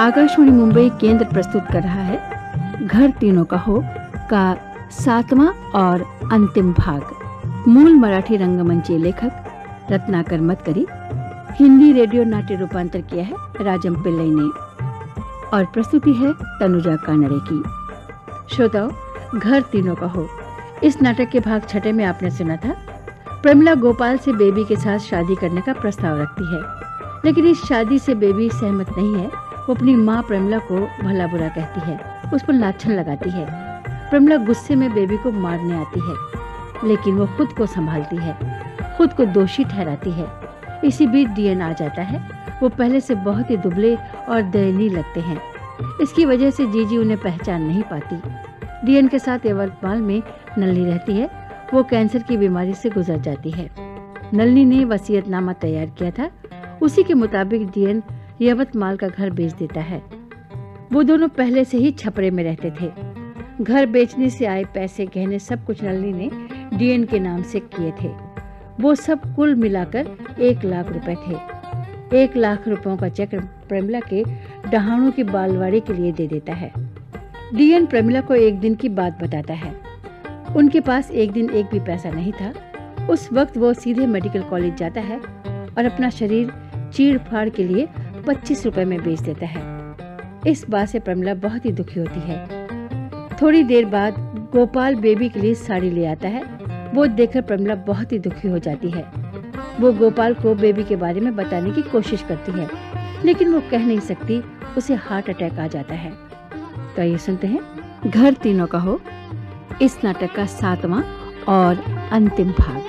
आकाशवाणी मुंबई केंद्र प्रस्तुत कर रहा है घर तीनों का हो का 7वां और अंतिम भाग। मूल मराठी रंगमंची लेखक रत्नाकर मतकरी, हिंदी रेडियो नाट्य रूपांतर किया है राजम पिल्लई ने और प्रस्तुति है तनुजा कानड़े की। श्रोताओ, घर तीनों का हो इस नाटक के भाग 6 में आपने सुना था प्रमिला गोपाल से बेबी के साथ शादी करने का प्रस्ताव रखती है, लेकिन इस शादी से बेबी सहमत नहीं है। वो अपनी माँ प्रमिला को भला बुरा कहती है, उस पर लाछन लगाती है। प्रमिला गुस्से में बेबी को मारने आती है, लेकिन वो खुद को संभालती है, खुद को दोषी ठहराती है। इसी बीच डीएन आ जाता है। वो पहले से बहुत ही दुबले और दयनीय लगते हैं। इसकी वजह से जीजी उन्हें पहचान नहीं पाती। डीएन के साथ यवतमाल में नलिनी रहती है। वो कैंसर की बीमारी से गुजर जाती है। नलिनी ने वसीयतनामा तैयार किया था, उसी के मुताबिक डीएन यवतमाल का घर बेच देता है। वो दोनों पहले से ही छपरे में रहते थे। घर बेचने से आए पैसे गहने सब कुछ नलिनी ने डीएन के नाम से किए थे। वो सब कुल मिलाकर 1 लाख रुपए थे। 1 लाख रुपयों का चेक प्रमिला के डहाणों की बालवाड़ी के लिए दे देता है। डीएन प्रमिला को एक दिन की बात बताता है। उनके पास एक दिन एक भी पैसा नहीं था। उस वक्त वो सीधे मेडिकल कॉलेज जाता है और अपना शरीर चीड़ फाड़ के लिए 25 रुपए में बेच देता है। इस बात से प्रमिला बहुत ही दुखी होती है। थोड़ी देर बाद गोपाल बेबी के लिए साड़ी ले आता है। वो देखकर प्रमिला बहुत ही दुखी हो जाती है। वो गोपाल को बेबी के बारे में बताने की कोशिश करती है, लेकिन वो कह नहीं सकती। उसे हार्ट अटैक आ जाता है। तो ये सुनते हैं घर तीनों का हो इस नाटक का 7वां और अंतिम भाग।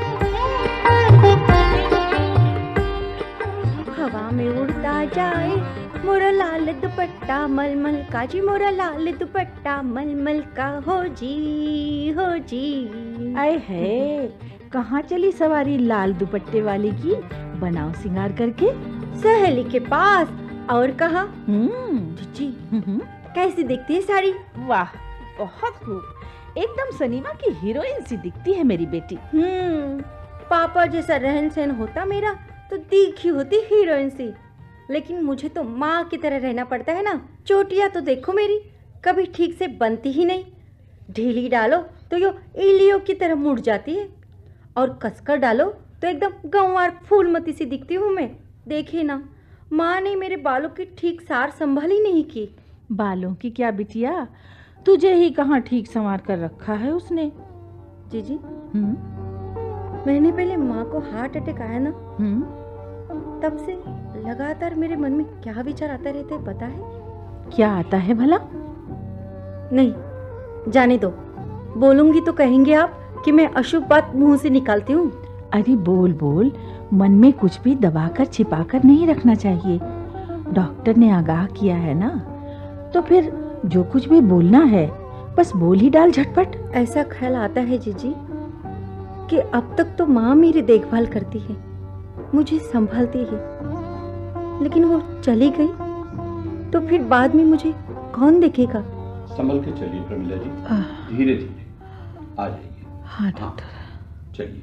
हवा में उड़ता जाए मोरा लाल दुपट्टा मलमल का जी, मोरा लाल दुपट्टा मलमल का हो जी हो जी। आए है, कहाँ चली सवारी लाल दुपट्टे वाली की बनाव सिंगार करके? सहेली के पास। और कहा जी। कैसी दिखती है साड़ी? वाह, बहुत खूब, एकदम सिनेमा की हीरोइन सी दिखती है मेरी बेटी। पापा जैसा रहन सहन होता मेरा तो दिखी होती हीरोइन सी, लेकिन मुझे तो माँ की तरह रहना पड़ता है ना। चोटियाँ तो देखो मेरी, कभी ठीक से बनती ही नहीं। ढीली डालो तो यो इलियो की तरह मुड़ जाती है, और कसकर डालो तो एकदम गंवार फूलमती सी दिखती हूँ मैं। देखिए ना, माँ ने मेरे बालों की ठीक सार संभाल ही नहीं की। बालों की क्या बिटिया, तुझे ही कहाँ ठीक संवार कर रखा है उसने। जीजी, महीने पहले माँ को हार्ट अटैक आया ना, तब से लगातार मेरे मन में क्या विचार आता रहता है पता है? क्या आता है भला? नहीं, जाने दो। बोलूंगी तो कहेंगे आप कि मैं अशुभ बात मुंह से निकालती हूँ। अरे बोल बोल, मन में कुछ भी दबाकर छिपाकर नहीं रखना चाहिए। डॉक्टर ने आगाह किया है ना, तो फिर जो कुछ भी बोलना है बस बोल ही डाल झटपट। ऐसा ख्याल आता है जीजी कि अब तक तो माँ मेरी देखभाल करती है, मुझे संभालती है, लेकिन वो चली गई तो फिर बाद में मुझे कौन देखेगा? संभल के चलिए प्रमिला जी, धीरे धीरे आ जाइए। हाँ डॉक्टर, चलिए।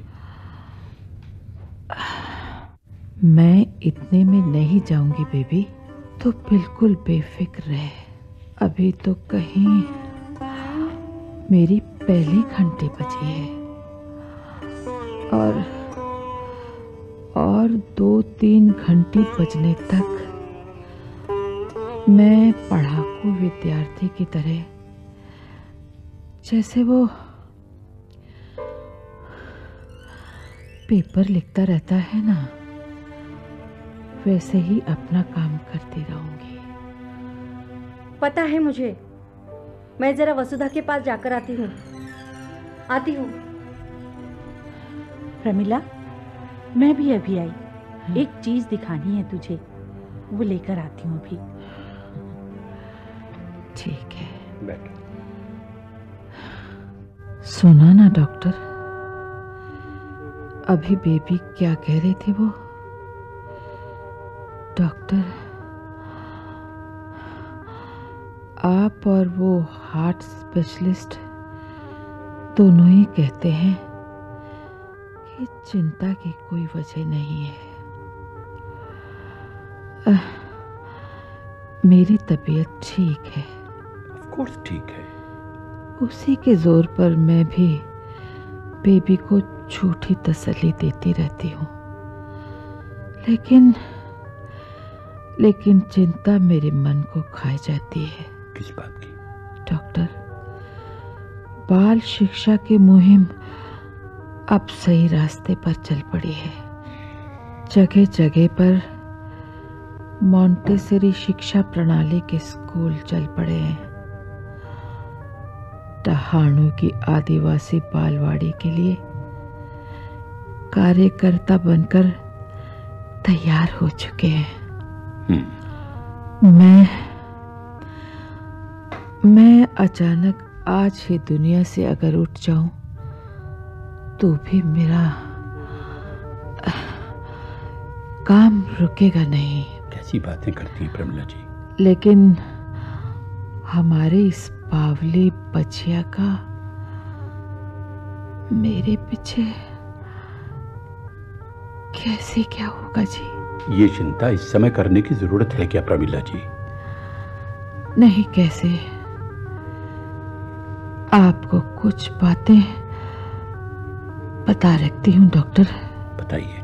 मैं इतने में नहीं जाऊंगी बेबी, तो बिल्कुल बेफिक्र रहे। अभी तो कहीं मेरी पहली घंटी बजी है और 2-3 घंटी बजने तक मैं पढ़ाकू विद्यार्थी की तरह, जैसे वो पेपर लिखता रहता है ना, वैसे ही अपना काम करती रहूंगी। पता है मुझे। मैं जरा वसुधा के पास जाकर आती हूँ। प्रमिला, मैं भी अभी आई। एक चीज दिखानी है तुझे, वो लेकर आती हूँ अभी। ठीक है, बैठो। सुना ना डॉक्टर, अभी बेबी क्या कह रही थी वो? डॉक्टर, आप और वो हार्ट स्पेशलिस्ट दोनों ही कहते हैं कि चिंता की कोई वजह नहीं है। मेरी तबीयत ठीक है। ऑफ कोर्स ठीक है। उसी के जोर पर मैं भी बेबी को झूठी तसल्ली देती रहती हूँ, लेकिन चिंता मेरे मन को खाई जाती है। किस बात की? डॉक्टर, बाल शिक्षा की मुहिम अब सही रास्ते पर चल पड़ी है। जगह जगह पर मॉन्टेसरी शिक्षा प्रणाली के स्कूल चल पड़े हैं। टहाणु की आदिवासी बालवाड़ी के लिए कार्यकर्ता बनकर तैयार हो चुके हैं। मैं अचानक आज ही दुनिया से अगर उठ जाऊं तो भी मेरा काम रुकेगा नहीं। कैसी बातें करती हैं प्रमिला जी? लेकिन हमारे इस बावली बचिया का मेरे पीछे कैसे क्या होगा जी? ये चिंता इस समय करने की जरूरत है क्या प्रमिला जी? नहीं, कैसे? आपको कुछ बातें बता रखती हूँ डॉक्टर। बताइए।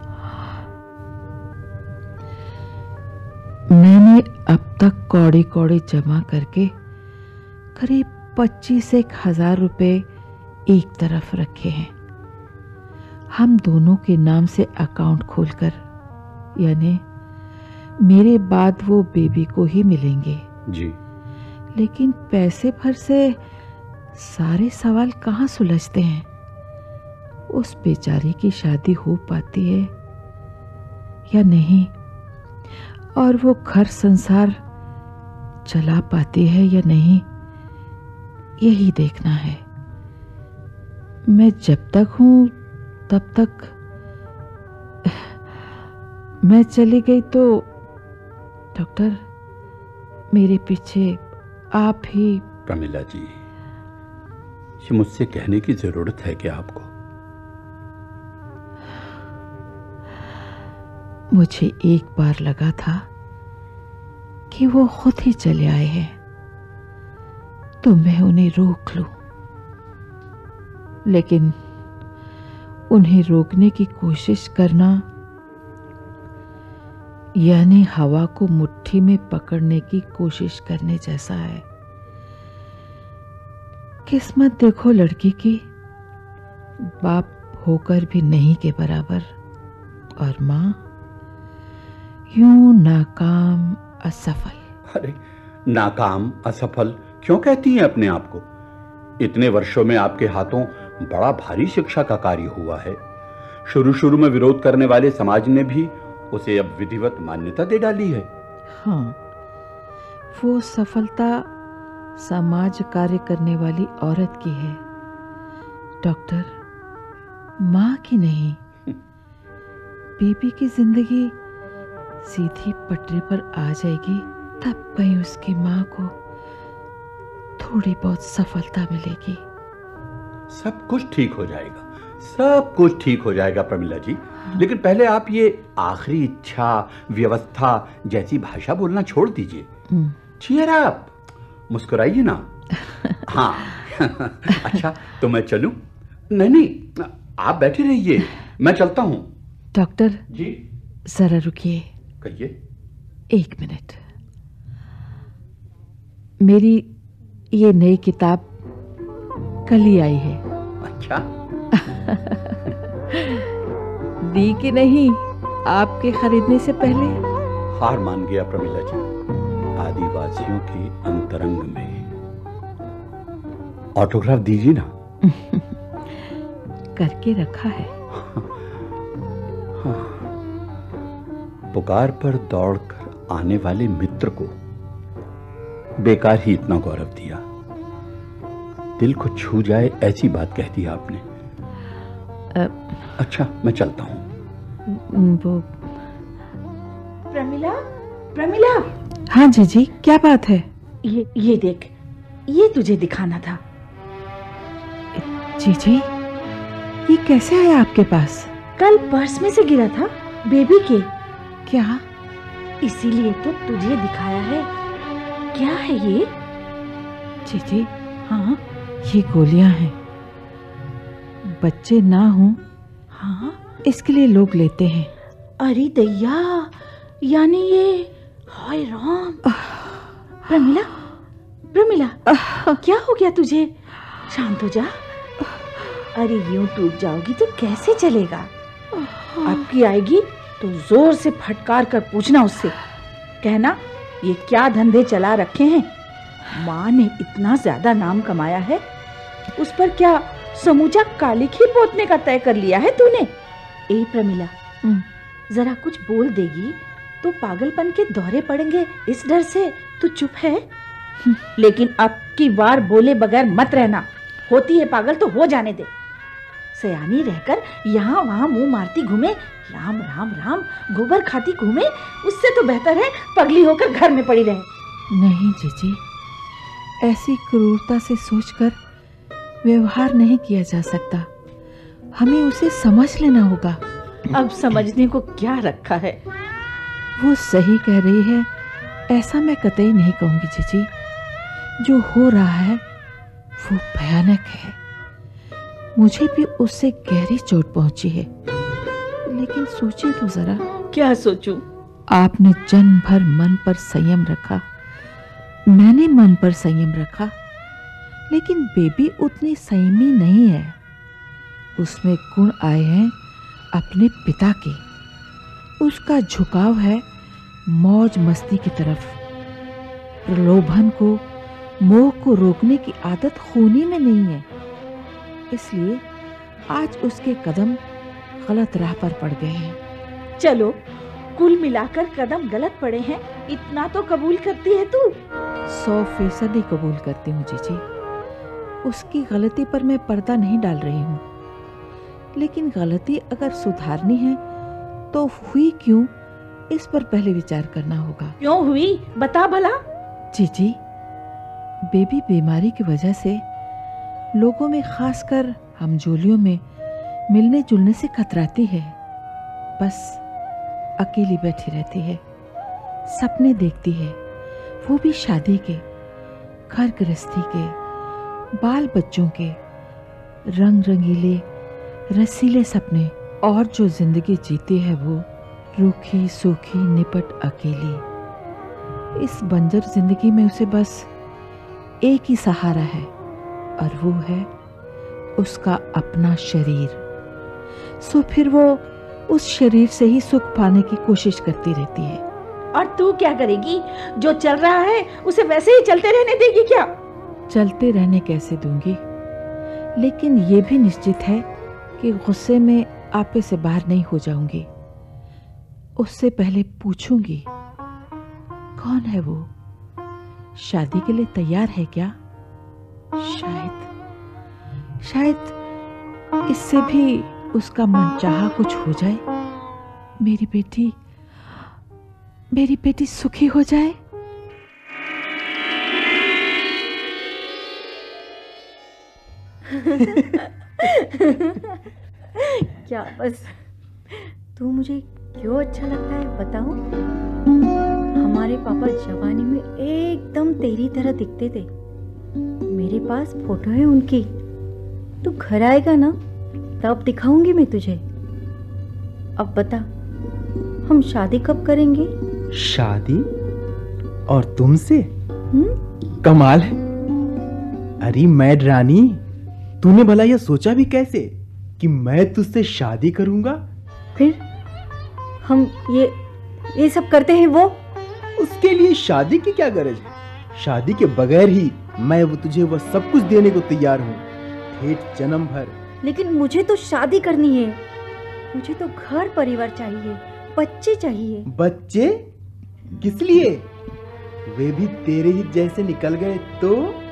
मैंने अब तक कौड़ी कौड़ी जमा करके करीब 25,000 रुपए एक तरफ रखे हैं। हम दोनों के नाम से अकाउंट खोलकर, यानी मेरे बाद वो बेबी को ही मिलेंगे जी। लेकिन पैसे भर से सारे सवाल कहाँ सुलझते हैं? उस बेचारी की शादी हो पाती है या नहीं, और वो घर संसार चला पाती है या नहीं, यही देखना है। मैं जब तक हूं तब तक, मैं चली गई तो डॉक्टर मेरे पीछे आप ही। प्रमिला जी, ये मुझसे कहने की जरूरत है क्या आपको? मुझे एक बार लगा था कि वो खुद ही चले आए हैं तो मैं उन्हें रोक लूं, लेकिन उन्हें रोकने की कोशिश करना यानी हवा को मुट्ठी में पकड़ने की कोशिश करने जैसा है। किस्मत देखो लड़की की, बाप होकर भी नहीं के बराबर, और मां यूं नाकाम असफल। अरे नाकाम असफल क्यों कहती हैं अपने आप को? इतने वर्षों में आपके हाथों बड़ा भारी शिक्षा का कार्य हुआ है। शुरू में विरोध करने वाले समाज ने भी उसे अब विधिवत मान्यता दे डाली है। हाँ, वो सफलता समाज कार्य करने वाली औरत की है डॉक्टर, माँ की नहीं। बेबी की जिंदगी सीधी पटरी पर आ जाएगी तब कहीं उसकी माँ को थोड़ी बहुत सफलता मिलेगी। सब कुछ ठीक हो जाएगा, सब कुछ ठीक हो जाएगा प्रमिला जी। लेकिन पहले आप ये आखिरी इच्छा व्यवस्था जैसी भाषा बोलना छोड़ दीजिए। चीयर अप, मुस्कुराइए ना। हाँ अच्छा तो मैं चलूं? नहीं, आप बैठे रहिए, मैं चलता हूं। डॉक्टर जी जरा रुकिए। कहिए। 1 मिनट। मेरी ये नई किताब कल ही आई है। अच्छा दी कि नहीं आपके खरीदने से पहले? हार मान गया प्रमिला जी। आदिवासियों के अंतरंग में ऑटोग्राफ दीजिए ना। करके रखा है। हाँ। पुकार पर दौड़कर आने वाले मित्र को बेकार ही इतना गौरव दिया। दिल को छू जाए ऐसी बात कह दी आपने। अच्छा मैं चलता हूँ। वो प्रमिला, प्रमिला। हाँ जीजी, क्या बात है? ये देख, ये तुझे दिखाना था। जीजी, ये कैसे आया आपके पास? कल पर्स में से गिरा था बेबी के। क्या? इसीलिए तो तुझे दिखाया है। क्या है ये? जीजी, हाँ ये गोलियां हैं। बच्चे ना हों हाँ। इसके लिए लोग लेते हैं। अरे दैया, यानी ये, हाय राम। प्रमिला, प्रमिला, क्या हो गया तुझे? शांत हो जा। अरे यूं टूट जाओगी तो कैसे चलेगा? आपकी आएगी तो जोर से फटकार कर पूछना उससे, कहना ये क्या धंधे चला रखे हैं। माँ ने इतना ज्यादा नाम कमाया है, उस पर क्या समूचा कालिक ही पोतने का तय कर लिया है तूने? ए प्रमिला, जरा कुछ बोल देगी तो पागलपन के दौरे पड़ेंगे, इस डर से तू चुप है। लेकिन अब की बार बोले बगैर मत रहना। होती है पागल तो हो जाने दे। सयानी रहकर यहाँ वहाँ मुंह मारती घूमे, राम राम राम गोबर खाती घूमे, उससे तो बेहतर है पगली होकर घर में पड़ी रहे। नहीं जीजी, ऐसी क्रूरता से सोचकर व्यवहार नहीं किया जा सकता। हमें उसे समझ लेना होगा। अब समझने को क्या रखा है? वो सही कह रही है, ऐसा मैं कतई नहीं कहूंगी जीजी। जो हो रहा है वो भयानक है। मुझे भी उससे गहरी चोट पहुंची है। लेकिन सोचिए तो जरा। क्या सोचूं? आपने जन्म भर मन पर संयम रखा, मैंने मन पर संयम रखा, लेकिन बेबी उतनी संयमी नहीं है। उसमें गुण आए हैं अपने पिता के। उसका झुकाव है मौज मस्ती की तरफ। प्रलोभन को, मोह को रोकने की आदत खूनी में नहीं है। इसलिए आज उसके कदम गलत राह पर पड़ गए हैं। चलो, कुल मिलाकर कदम गलत पड़े हैं, इतना तो कबूल करती है तू? 100% कबूल करती हूँ जीजी। उसकी गलती पर मैं पर्दा नहीं डाल रही हूँ, लेकिन गलती अगर सुधारनी है तो हुई क्यों, इस पर पहले विचार करना होगा। क्यों हुई, बता भला। जीजी, बेबी बीमारी की वजह से लोगों में, खासकर हमजोलियों में मिलने जुलने से कतराती है। बस अकेली बैठी रहती है, सपने देखती है, वो भी शादी के, घर गृहस्थी के, बाल बच्चों के, रंग रंगीले रसीले सपने। और जो जिंदगी जीती है वो रूखी सूखी निपट अकेली। इस बंजर जिंदगी में उसे बस एक ही सहारा है, और वो है उसका अपना शरीर। सो फिर वो उस शरीर से ही सुख पाने की कोशिश करती रहती है। और तू क्या करेगी? जो चल रहा है उसे वैसे ही चलते रहने देगी क्या? चलते रहने कैसे दूंगी, लेकिन ये भी निश्चित है कि गुस्से में आपे से बाहर नहीं हो जाऊंगी। उससे पहले पूछूंगी, कौन है वो? शादी के लिए तैयार है क्या? शायद इससे भी उसका मनचाहा कुछ हो जाए। मेरी बेटी सुखी हो जाए। क्या बस तू मुझे क्यों अच्छा लगता है बताऊं? हमारे पापा जवानी में एकदम तेरी तरह दिखते थे। मेरे पास फोटो है उनकी। तू घर आएगा ना, तब दिखाऊंगी मैं तुझे। अब बता, हम शादी कब करेंगे? शादी? और तुमसे? कमाल है। अरे मैड रानी, तूने भला यह सोचा भी कैसे कि मैं तुझसे शादी करूंगा? फिर हम ये सब करते हैं वो? उसके लिए शादी की क्या गरज है? शादी के बगैर ही मैं तुझे वह सब कुछ देने को तैयार हूँ, ठेठ जन्म भर। लेकिन मुझे तो शादी करनी है। मुझे तो घर परिवार चाहिए, बच्चे चाहिए। बच्चे? किस लिए? वे भी तेरे ही जैसे निकल गए तो?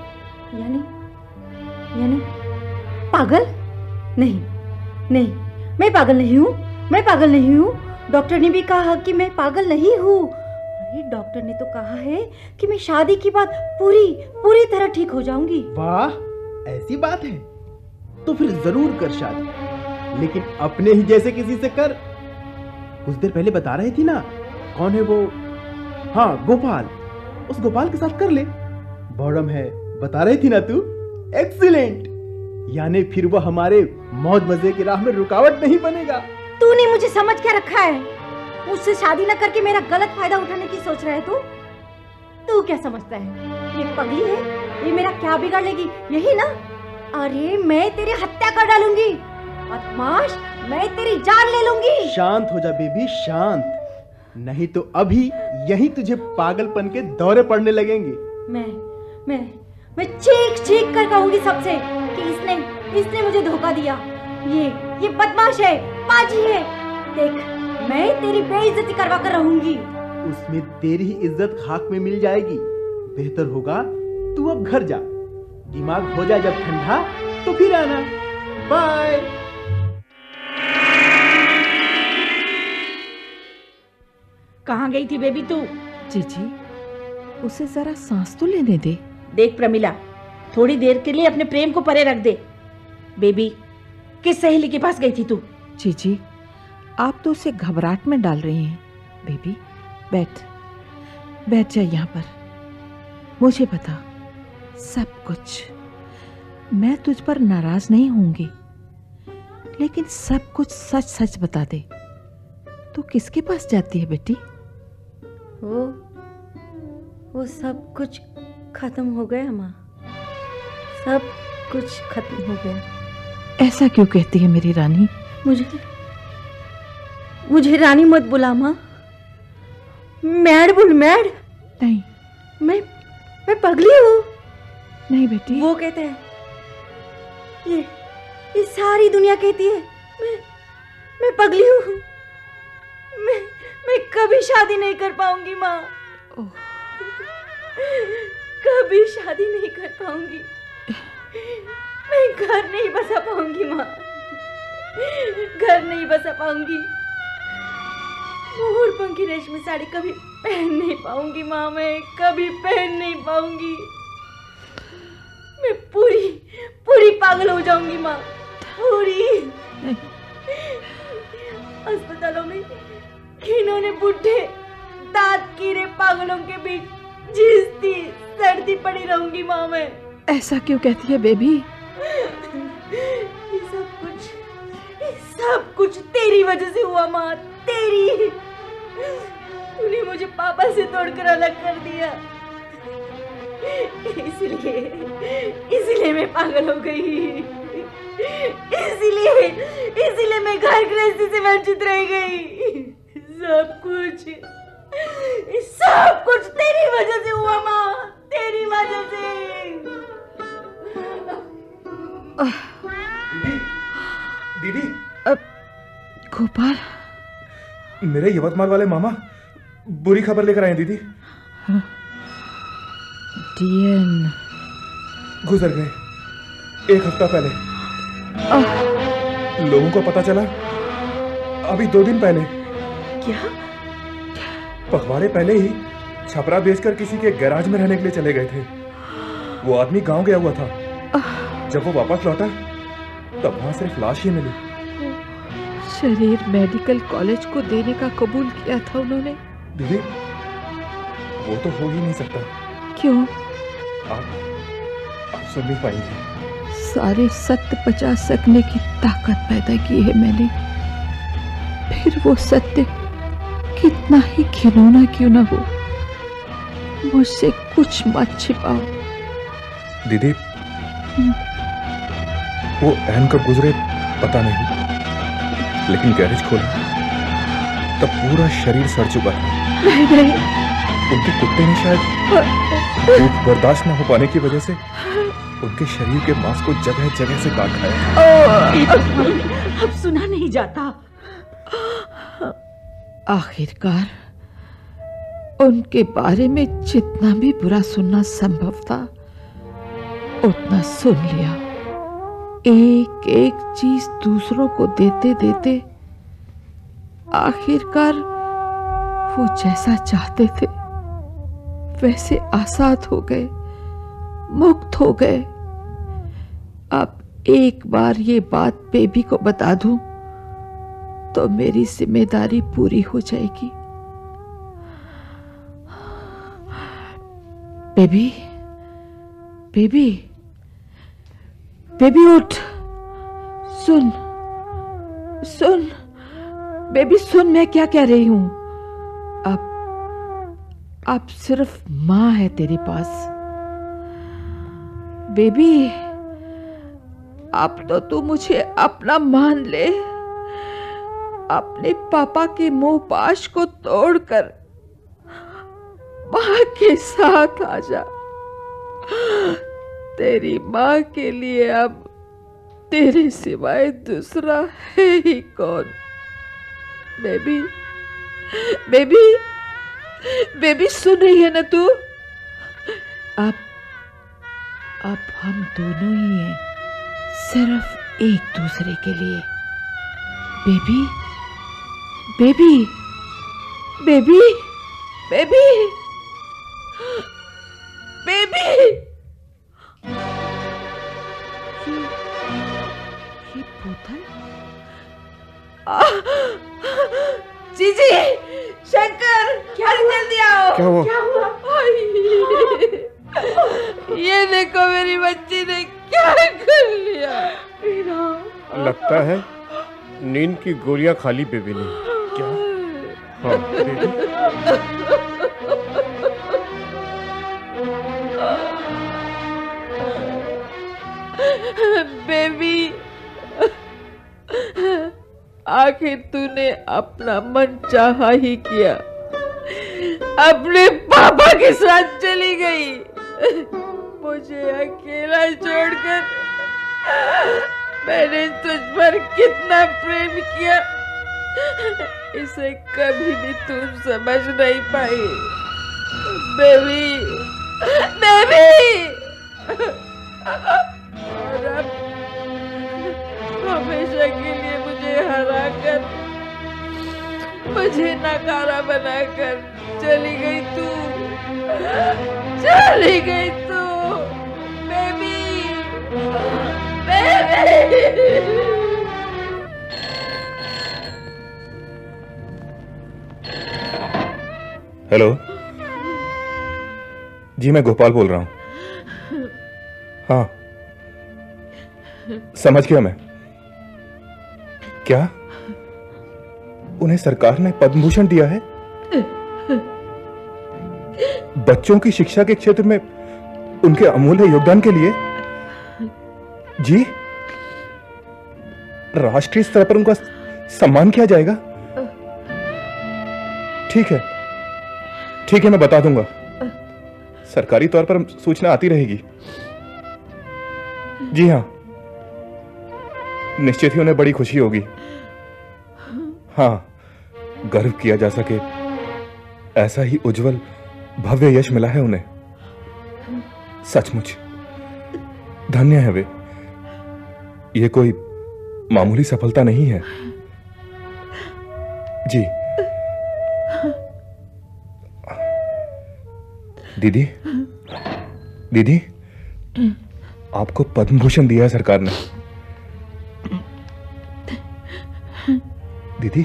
यानी पागल? नहीं, मैं पागल नहीं हूँ। डॉक्टर ने भी कहा कि मैं पागल नहीं हूँ। अरे डॉक्टर ने तो कहा है कि मैं शादी के बाद पूरी तरह ठीक हो जाऊंगी। वाह, ऐसी बात है तो फिर जरूर कर शादी, लेकिन अपने ही जैसे किसी से कर। कुछ देर पहले बता रही थी ना, कौन है वो? हाँ, गोपाल। उस गोपाल के साथ कर ले। बॉर्डम है, बता रही थी ना तू। एक्सीलेंट, यानी फिर वो हमारे मौज मजे की राह में रुकावट नहीं बनेगा। तूने मुझे समझ क्या रखा है? मुझसे शादी न करके मेरा गलत फायदा उठाने की सोच रहा है तू? तू क्या समझता है ये पगली है, ये मेरा क्या बिगाड़ लेगी, यही ना? अरे मैं तेरी हत्या कर डालूंगी, बदमाश, मैं तेरी जान ले लूंगी। शांत हो जा बेबी, शांत, नहीं तो अभी यही तुझे पागलपन के दौरे पड़ने लगेंगे। मैं चीख चीख कर कहूंगी सबसे कि इसने मुझे धोखा दिया। ये बदमाश है, पाजी है। देख, मैं तेरी बेइज्जती करवा कर रहूंगी। उसमें तेरी ही इज्जत खाक में मिल जाएगी। बेहतर होगा तू अब घर जा, दिमाग हो जाए जब ठंडा तो फिर आना। बाय। कहाँ गई थी बेबी तू? जीजी, उसे जरा सांस तो लेने दे। देख प्रमिला, थोड़ी देर के लिए अपने प्रेम को परे रख दे। बेबी, किस सहेली के पास गई थी तू? जीजी, आप तो उसे घबराहट में डाल रही हैं। बेबी, बैठ जा यहाँ पर। मुझे बता सब कुछ। मैं तुझ पर नाराज नहीं होंगी, लेकिन सब कुछ सच सच बता दे। तू किसके पास जाती है बेटी? वो सब कुछ खत्म हो गया माँ, सब कुछ खत्म हो गया। ऐसा क्यों कहती है मेरी रानी? मुझे रानी मत बुला माँ, मैड बोल, मैड। नहीं, मैं पगली हूँ। नहीं बेटी। वो कहते हैं, ये सारी दुनिया कहती है मैं पगली हूँ। मैं कभी शादी नहीं कर पाऊंगी माँ, कभी शादी नहीं कर पाऊंगी। मैं घर नहीं बसा पाऊंगी माँ, घर नहीं बसा पाऊंगी। मोर पंखी रेशमी साड़ी कभी पहन नहीं पाऊंगी माँ, मैं कभी पहन नहीं पाऊंगी। मैं पूरी पागल हो जाऊंगी माँ, पूरी। अस्पतालों में घिनौने बुढ़े दांत कीड़े पागलों के बीच झिझती सर्दी पड़ी रहूंगी माँ मैं। ऐसा क्यों कहती है बेबी? ये सब कुछ तेरी वजह से हुआ माँ, तेरी। तूने मुझे पापा से तोड़कर अलग कर दिया, इसलिए मैं पागल हो गई। इसीलिए मैं घर गृहस्थी से वंचित रह गई। सब कुछ तेरी वजह से हुआ माँ, तेरी वजह से। दीदी, गोपाल, मेरे यवतमाल वाले मामा बुरी खबर लेकर आए दीदी। डीएन गुजर गए 1 हफ्ता पहले। लोगों को पता चला अभी 2 दिन पहले। क्या? पखवाड़े पहले ही छपरा बेचकर किसी के गैराज में रहने के लिए चले गए थे। वो आदमी गांव गया हुआ था। जब वो वापस लौटा तब वहां सिर्फ लाश ही मिली। शरीर मेडिकल कॉलेज को देने का कबूल किया था उन्होंने। दीदी, वो तो हो ही नहीं सकता। क्यों? आप सुन नहीं पाएंगे। सारे सत्य बचा सकने की ताकत पैदा की है मैंने, फिर वो सत्य कितना ही खिलौना क्यों ना हो, मुझसे कुछ मत छिपाओ। दीदी, वो एहन कब गुजरे पता नहीं, लेकिन गैरेज खोला तब पूरा शरीर सड़ चुका था। नहीं। उनके कुत्ते ने शायद भूख बर्दाश्त न हो पाने की वजह से उनके शरीर के मांस को जगह जगह से काट खाया। अब सुना नहीं जाता। आखिरकार उनके बारे में जितना भी बुरा सुनना संभव था उतना सुन लिया। एक एक चीज दूसरों को देते देते आखिरकार वो जैसा चाहते थे वैसे आजाद हो गए, मुक्त हो गए। अब एक बार ये बात बेबी को बता दूं तो मेरी जिम्मेदारी पूरी हो जाएगी। बेबी, बेबी, बेबी उठ। सुन, सुन बेबी, सुन मैं क्या कह रही हूं। अब सिर्फ माँ है तेरे पास। बेबी, अब तो तू मुझे अपना मान ले। अपने पापा के मोहपाश को तोड़कर माँ के साथ आ जा। तेरी माँ के लिए अब तेरे सिवाय दूसरा है ही कौन। बेबी, बेबी, बेबी सुन रही है ना तू? अब हम दोनों ही हैं, सिर्फ एक दूसरे के लिए। Baby, baby, baby, baby, baby. ये बोतल। जीजी, शंकर, क्या जल्दी आओ। क्या हुआ? क्या हुआ? ये देखो मेरी बच्ची ने क्या कर लिया। लगता है नींद की गोलियां खाली बेबी ने। क्या? हाँ बेबी। बेबी, आखिर तूने अपना मन चाहा ही किया, अपने पापा के साथ चली गई, मुझे अकेला छोड़कर। मैंने तुझ पर कितना प्रेम किया, इसे कभी भी तुम समझ नहीं पाई। बेबी, बेबी, और अब हमेशा के लिए मुझे हराकर, मुझे नकारा बनाकर चली गई तू, चली गई तू। Baby, baby. हेलो जी, मैं गोपाल बोल रहा हूं। हाँ समझ गया मैं। क्या उन्हें सरकार ने पद्म भूषण दिया है? बच्चों की शिक्षा के क्षेत्र में उनके अमूल्य योगदान के लिए? जी, राष्ट्रीय स्तर पर उनका सम्मान किया जाएगा? ठीक है, ठीक है, मैं बता दूंगा। सरकारी तौर पर सूचना आती रहेगी। जी हाँ, निश्चित ही उन्हें बड़ी खुशी होगी। हाँ, गर्व किया जा सके ऐसा ही उज्जवल भव्य यश मिला है उन्हें। सचमुच धन्य है वे। ये कोई मामूली सफलता नहीं है। जी दीदी, दीदी, आपको पद्म भूषण दिया है सरकार ने। दीदी,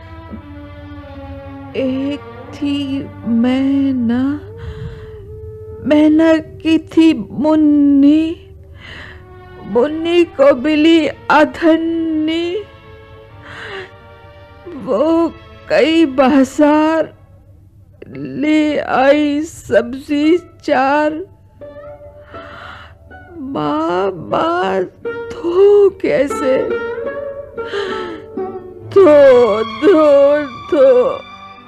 एक थी मैना की थी मुन्नी, मुन्नी को मिली अधन्नी, वो कई बाजार ले आई सब्जी चार, माँ धो कैसे, धो धो धो।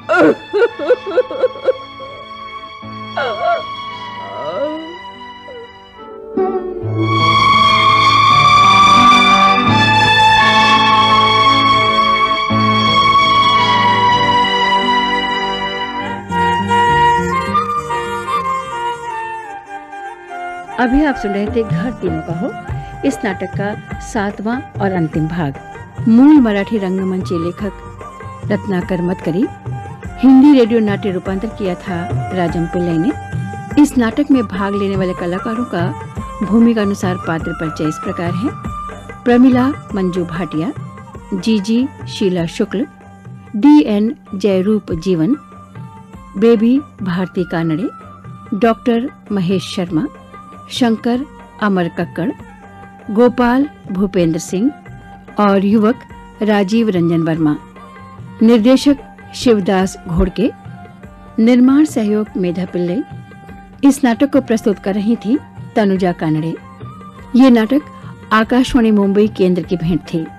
अभी आप सुन रहे थे घर तीनों का हो, इस नाटक का 7वां और अंतिम भाग। मूल मराठी रंगमंच लेखक रत्नाकर मतकरी, हिंदी रेडियो नाट्य रूपांतर किया था राजम पिल्लई ने। इस नाटक में भाग लेने वाले कलाकारों का भूमिका अनुसार पात्र परिचय इस प्रकार है: प्रमिला मंजू भाटिया, जीजी शीला शुक्ल, DN Jayroop Jeevan, Baby Bharti Kanade, doctor Mahesh Sharma, Shankar Amar Kakkar, Gopal Bhupendra Singh और युवक राजीव रंजन वर्मा। निर्देशक शिवदास घोड़के। निर्माण सहयोग मेधा पिल्लई। इस नाटक को प्रस्तुत कर रही थी तनुजा कानड़े। ये नाटक आकाशवाणी मुंबई केंद्र की भेंट थी।